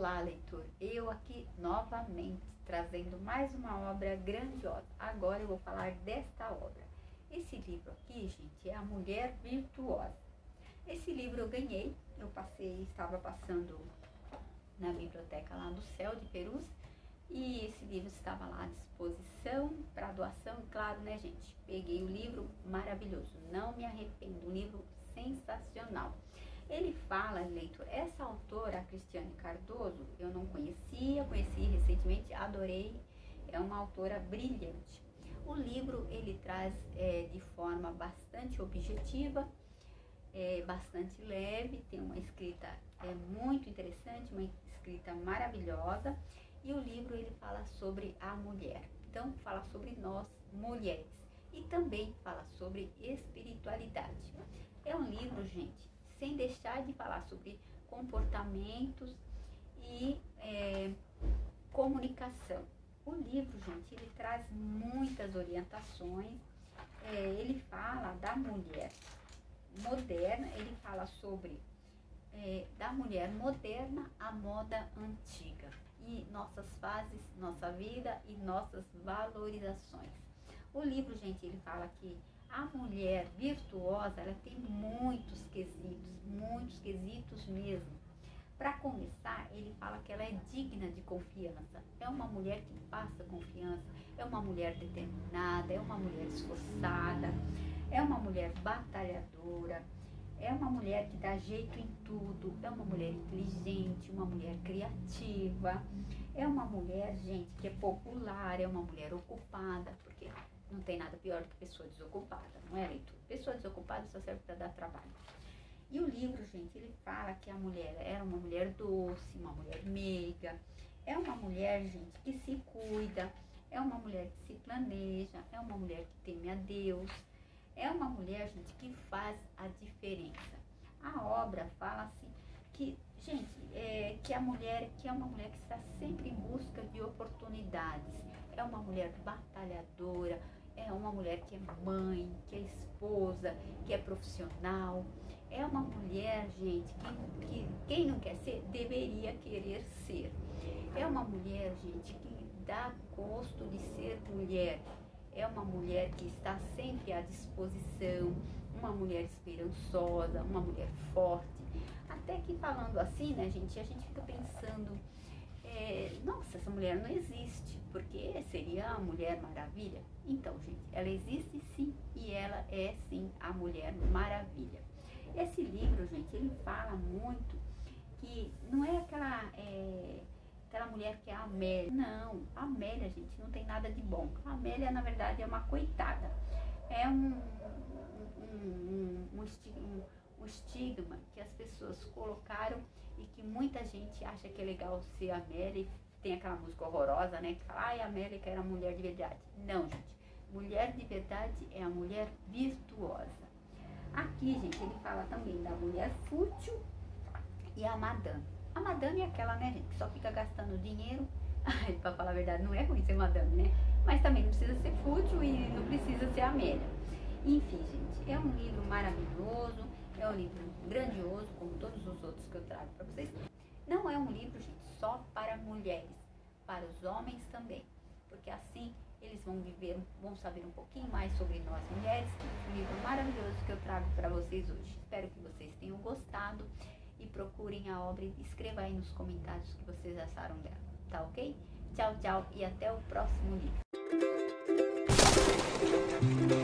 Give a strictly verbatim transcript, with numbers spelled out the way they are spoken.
Olá, leitor! Eu aqui novamente trazendo mais uma obra grandiosa. Agora eu vou falar desta obra. Esse livro aqui, gente, é A Mulher Virtuosa. Esse livro eu ganhei, eu passei, estava passando na biblioteca lá do Céu de Perus e esse livro estava lá à disposição para doação. Claro, né, gente? Peguei o livro, maravilhoso, não me arrependo, um livro sensacional. Ele fala, leitor, essa autora, a Cristiane Cardoso, eu não conhecia, conheci recentemente, adorei, é uma autora brilhante. O livro, ele traz é, de forma bastante objetiva, é, bastante leve, tem uma escrita é, muito interessante, uma escrita maravilhosa, e o livro, ele fala sobre a mulher, então fala sobre nós, mulheres, e também fala sobre espiritualidade. É um livro, gente, sem deixar de falar sobre comportamentos e é, comunicação. O livro, gente, ele traz muitas orientações, é, ele fala da mulher moderna, ele fala sobre é, da mulher moderna à moda antiga, e nossas fases, nossa vida e nossas valorizações. O livro, gente, ele fala que a mulher virtuosa, ela tem muitos quesitos, muitos quesitos mesmo. Para começar, ele fala que ela é digna de confiança. É uma mulher que passa confiança, é uma mulher determinada, é uma mulher esforçada, é uma mulher batalhadora, é uma mulher que dá jeito em tudo, é uma mulher inteligente, uma mulher criativa, é uma mulher, gente, que é popular, é uma mulher ocupada, porque não tem nada pior do que pessoa desocupada, não é, leitor? Pessoa desocupada só serve para dar trabalho. E o livro, gente, ele fala que a mulher era uma mulher doce, uma mulher meiga, é uma mulher, gente, que se cuida, é uma mulher que se planeja, é uma mulher que teme a Deus, é uma mulher, gente, que faz a diferença. A obra fala assim, que, gente, é, que a mulher, que é uma mulher que está sempre em busca de oportunidades, é uma mulher batalhadora, é uma mulher que é mãe, que é esposa, que é profissional. É uma mulher, gente, que, que quem não quer ser, deveria querer ser. É uma mulher, gente, que dá gosto de ser mulher. É uma mulher que está sempre à disposição, uma mulher esperançosa, uma mulher forte. Até que falando assim, né, gente, a gente fica pensando, é, nossa, essa mulher não existe, porque seria a Mulher Maravilha? Então, gente, ela existe sim, e ela é sim a Mulher Maravilha. Esse livro, gente, ele fala muito que não é aquela, é, aquela mulher que é a Amélia. Não, a Amélia, gente, não tem nada de bom. A Amélia, na verdade, é uma coitada. É um, um, um, um, estigma, um estigma que as pessoas colocaram e que muita gente acha que é legal ser Amélia. Tem aquela música horrorosa, né, que fala, ai, a Amélia que era mulher de verdade. Não, gente, mulher de verdade é a mulher virtuosa. Aqui, gente, ele fala também da mulher fútil e a madame. A madame é aquela, né, gente, que só fica gastando dinheiro. Pra falar a verdade, não é ruim ser madame, né? Mas também não precisa ser fútil e não precisa ser Amélia. Enfim, gente, é um livro maravilhoso, é um livro grandioso, como todos os outros que eu trago para vocês. Não é um livro, gente, só para mulheres, para os homens também, porque assim eles vão viver, vão saber um pouquinho mais sobre nós mulheres. Um livro maravilhoso que eu trago para vocês hoje. Espero que vocês tenham gostado e procurem a obra e escrevam aí nos comentários o que vocês acharam dela, tá ok? Tchau, tchau e até o próximo livro.